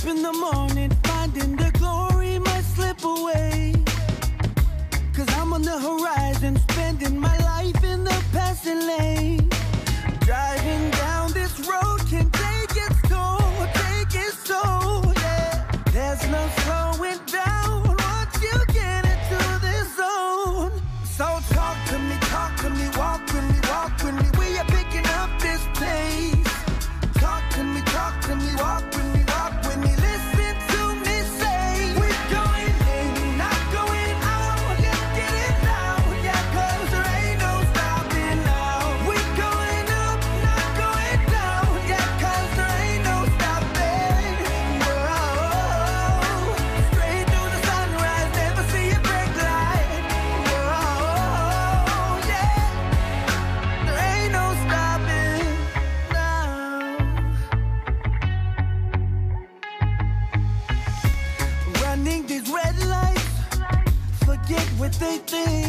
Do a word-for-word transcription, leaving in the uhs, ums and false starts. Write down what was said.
up in the morning, finding the glory might slip away. Cause I'm on the horizon, spending my life in the passing lane. Driving down this road can take its toll, take its toll, yeah. There's no slowing down once you get into this zone. So talk to me, talk to me, walk with me, walk with me. We are picking up this pace. Talk to me, talk to me, walk with me, walk with me. Listen to me say, we're going in, not going out. Let's get it now, yeah, cause there ain't no stopping now. We're going up, not going down, yeah, cause there ain't no stopping. Whoa, straight through the sunrise, never see a break light. Whoa, yeah, there ain't no stopping now. Running these red lights, forget what they think.